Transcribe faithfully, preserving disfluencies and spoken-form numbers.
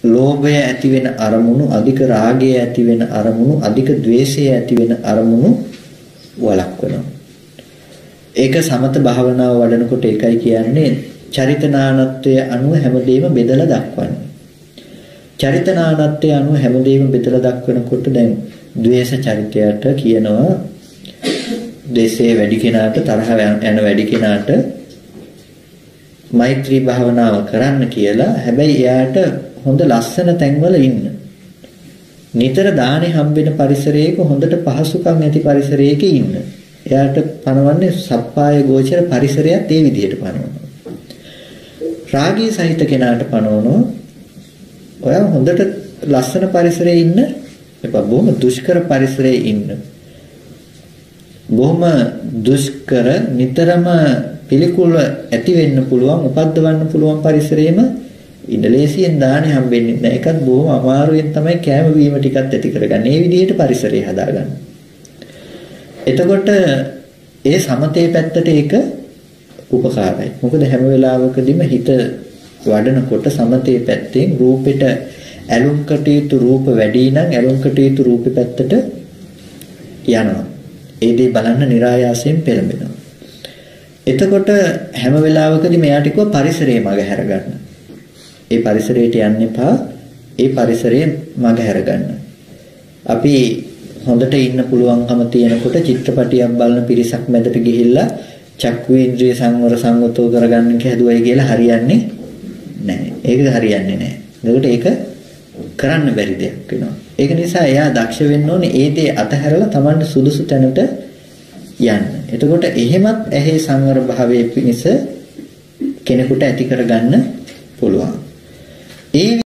ලෝභය ඇති වෙන අරමුණු, අධික රාගය ඇති වෙන අරමුණු, අධික ද්වේෂය ඇති වෙන අරමුණු වළක්වනවා. ඒක සමත භාවනාව වඩනකොට ඒකයි කියන්නේ චරිතනානත්වයේ අනුව හැමදේම බෙදලා දක්වන්නේ. චරිතනානත්වයේ අනුව හැමදේම බෙදලා දක්වනකොට දැන් ද්වේෂ චරිතයට කියනවා ද්වේෂයේ වැඩි කෙනාට තරහ යන වැඩි කෙනාට මෛත්‍රී භාවනාව කරන්න කියලා. හැබැයි එයාට හොඳ ලස්සන තැන්වල ඉන්න. නිතර දානේ හම්බෙන පරිසරයක හොඳට පහසුකම් ඇති පරිසරයක ඉන්න. එයාට පනවන්නේ සප්පාය ගෝචර පරිසරයත් ඒ විදිහට පනවනවා. රාගී සහිත කෙනාට පනවනවා ඔයා හොඳට ලස්සන පරිසරයේ ඉන්න එපා. බොහොම දුෂ්කර පරිසරයේ ඉන්න. බොහොම දුෂ්කර නිතරම පිළිකුල ඇති වෙන්න පුළුවන්, උපද්දවන්න පුළුවන් පරිසරයේම ඉඳලේසියෙන් දාන්නේ හම්බෙන්නේ නැහැ. ඒකත් බොහොම අමාරුවෙන් තමයි කැම වීම ටිකත් ඇති කරගන්නේ. මේ විදිහට පරිසරය හදාගන්න. එතකොට ඒ සමතේ පැත්තට ඒක උපකාරයි. මොකද හැම වෙලාවකදීම හිත වඩනකොට සමතේ පැත්තෙන් රූපෙට ඇලුම් කටයුතු රූප වැඩි නම් ඇලුම් කටයුතු රූපෙ පැත්තට යනවා. ඒ දේ බලන්න નિરાයාසයෙන් පෙළඹෙනවා. එතකොට හැම වෙලාවකදී මෙයාට කිව්ව පරිසරයේ මග හැරගන්න. ඒ පරිසරයට යන්න එපා. ඒ පරිසරයේ මග හැරගන්න. අපි හොඳට ඉන්න පුළුවන්කම තියෙනකොට චිත්‍රපටියක් බලන පිරිසක් මැදට ගිහිල්ලා චක්කේන්ද්‍රිය සංවර සංවතෝ කරගන්න හැදුවයි කියලා හරියන්නේ නැහැ. ඒක හරියන්නේ නැහැ. ඒකට ඒක කරන්න බැරි දෙයක් වෙනවා. ඒක නිසා එයා දක්ෂ වෙන්න ඕනේ ඒ දේ අතහැරලා Tamanට සුදුසු තැනට යන්න. එතකොට එහෙමත් ඇහි සංවර භාවයේ පිණිස කෙනෙකුට ඇති කරගන්න පුළුවන්. ඒ